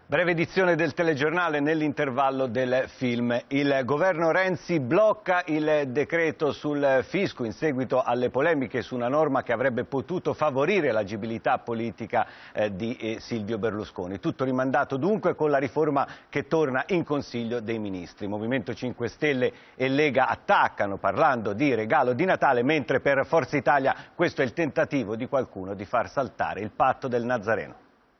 Breve edizione del telegiornale nell'intervallo del film. Il governo Renzi blocca il decreto sul fisco in seguito alle polemiche su una norma che avrebbe potuto favorire l'agibilità politica di Silvio Berlusconi. Tutto rimandato dunque con la riforma che torna in Consiglio dei Ministri. Movimento 5 Stelle e Lega attaccano parlando di regalo di Natale, mentre per Forza Italia questo è il tentativo di qualcuno di far saltare il patto del Nazareno.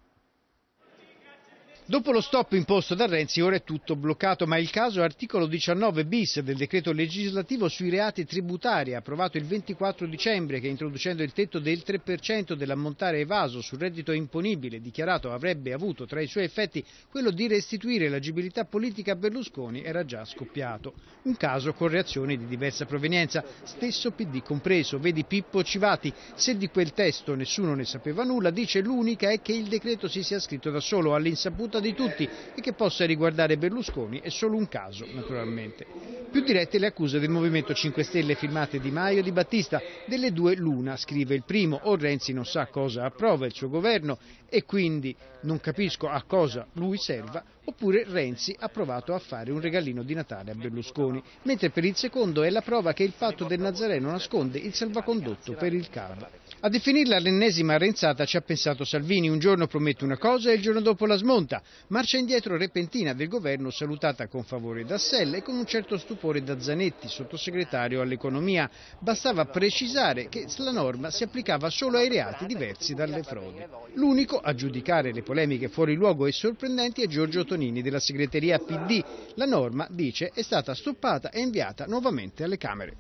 Dopo lo stop imposto da Renzi ora è tutto bloccato, ma il caso articolo 19 bis del decreto legislativo sui reati tributari approvato il 24 dicembre che introducendo il tetto del 3% dell'ammontare evaso sul reddito imponibile dichiarato avrebbe avuto tra i suoi effetti quello di restituire l'agibilità politica a Berlusconi era già scoppiato. Un caso con reazioni di diversa provenienza, stesso PD compreso, vedi Pippo Civati, se di quel testo nessuno ne sapeva nulla, dice l'unica è che il decreto si sia scritto da solo all'insaputa di tutti e che possa riguardare Berlusconi è solo un caso, naturalmente. Più dirette le accuse del Movimento 5 Stelle firmate Di Maio e Di Battista. Delle due l'una, scrive il primo, o Renzi non sa cosa approva il suo governo e quindi non capisco a cosa lui serva, oppure Renzi ha provato a fare un regalino di Natale a Berlusconi, mentre per il secondo è la prova che il patto del Nazareno nasconde il salvacondotto per il CAV. A definirla l'ennesima renzata ci ha pensato Salvini, un giorno promette una cosa e il giorno dopo la smonta, marcia indietro repentina del governo salutata con favore da Sell e con un certo stupore da Zanetti, sottosegretario all'economia. Bastava precisare che la norma si applicava solo ai reati diversi dalle frodi. L'unico a giudicare le polemiche fuori luogo e sorprendenti è Giorgio Tonini della segreteria PD. La norma, dice, è stata stoppata e inviata nuovamente alle Camere.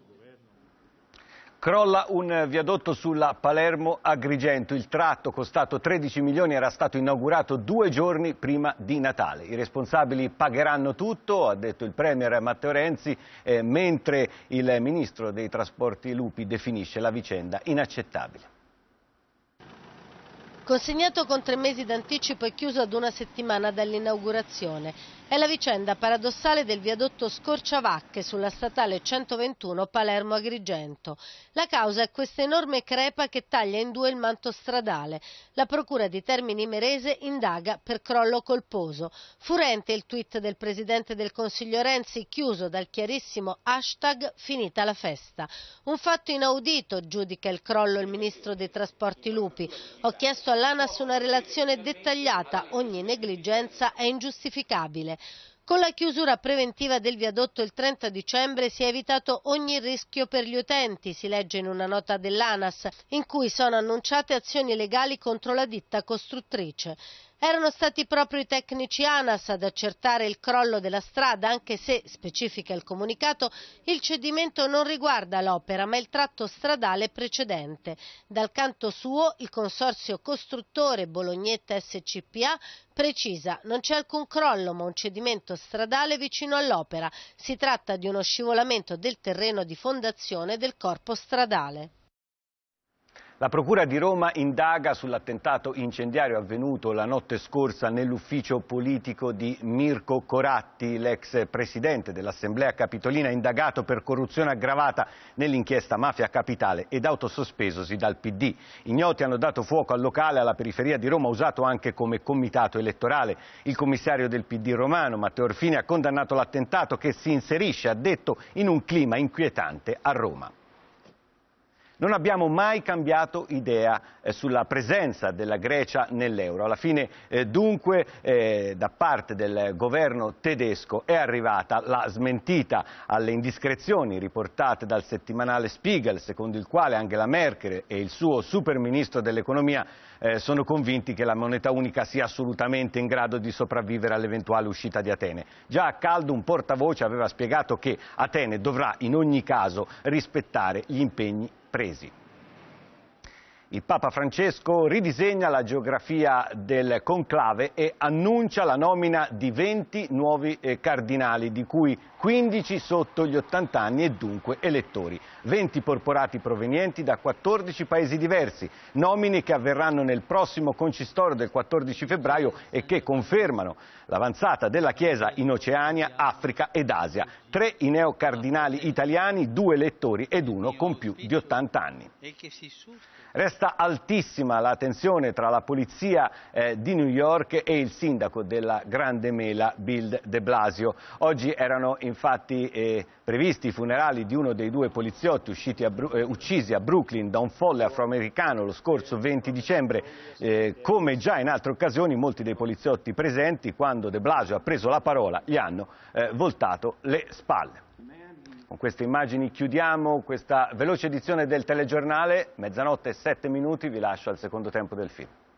Crolla un viadotto sulla Palermo-Agrigento. Il tratto, costato 13 milioni, era stato inaugurato 2 giorni prima di Natale. I responsabili pagheranno tutto, ha detto il premier Matteo Renzi, mentre il ministro dei trasporti Lupi definisce la vicenda inaccettabile. Consegnato con 3 mesi d'anticipo e chiuso ad 1 settimana dall'inaugurazione. È la vicenda paradossale del viadotto Scorciavacche sulla statale 121 Palermo-Agrigento. La causa è questa enorme crepa che taglia in 2 il manto stradale. La procura di Termini Imerese indaga per crollo colposo. Furente il tweet del presidente del Consiglio Renzi, chiuso dal chiarissimo hashtag finita la festa. Un fatto inaudito, giudica il crollo il ministro dei trasporti Lupi. Ho chiesto all'ANAS una relazione dettagliata, ogni negligenza è ingiustificabile. Con la chiusura preventiva del viadotto il 30 dicembre si è evitato ogni rischio per gli utenti, si legge in una nota dell'ANAS, in cui sono annunciate azioni legali contro la ditta costruttrice. Erano stati proprio i tecnici ANAS ad accertare il crollo della strada, anche se, specifica il comunicato, il cedimento non riguarda l'opera ma il tratto stradale precedente. Dal canto suo, il consorzio costruttore Bolognetta SCPA precisa non c'è alcun crollo ma un cedimento stradale vicino all'opera. Si tratta di uno scivolamento del terreno di fondazione del corpo stradale. La Procura di Roma indaga sull'attentato incendiario avvenuto la notte scorsa nell'ufficio politico di Mirko Coratti, l'ex presidente dell'Assemblea Capitolina, indagato per corruzione aggravata nell'inchiesta Mafia Capitale ed autosospesosi dal PD. Ignoti hanno dato fuoco al locale alla periferia di Roma, usato anche come comitato elettorale. Il commissario del PD romano, Matteo Orfini, ha condannato l'attentato che si inserisce, ha detto, in un clima inquietante a Roma. Non abbiamo mai cambiato idea sulla presenza della Grecia nell'euro. Alla fine dunque da parte del governo tedesco è arrivata la smentita alle indiscrezioni riportate dal settimanale Spiegel, secondo il quale Angela Merkel e il suo super ministro dell'economia sono convinti che la moneta unica sia assolutamente in grado di sopravvivere all'eventuale uscita di Atene. Già a caldo un portavoce aveva spiegato che Atene dovrà in ogni caso rispettare gli impegni presi. Il Papa Francesco ridisegna la geografia del conclave e annuncia la nomina di 20 nuovi cardinali, di cui 15 sotto gli 80 anni e dunque elettori. 20 porporati provenienti da 14 paesi diversi, nomine che avverranno nel prossimo concistorio del 14 febbraio e che confermano l'avanzata della Chiesa in Oceania, Africa ed Asia. 3 i neocardinali italiani, 2 elettori ed 1 con più di 80 anni. Resta Resta altissima la tensione tra la polizia di New York e il sindaco della Grande Mela, Bill de Blasio. Oggi erano infatti previsti i funerali di uno dei due poliziotti uccisi a Brooklyn da un folle afroamericano lo scorso 20 dicembre. Come già in altre occasioni, molti dei poliziotti presenti, quando de Blasio ha preso la parola, gli hanno voltato le spalle. Con queste immagini chiudiamo questa veloce edizione del telegiornale. 00:07, vi lascio al secondo tempo del film.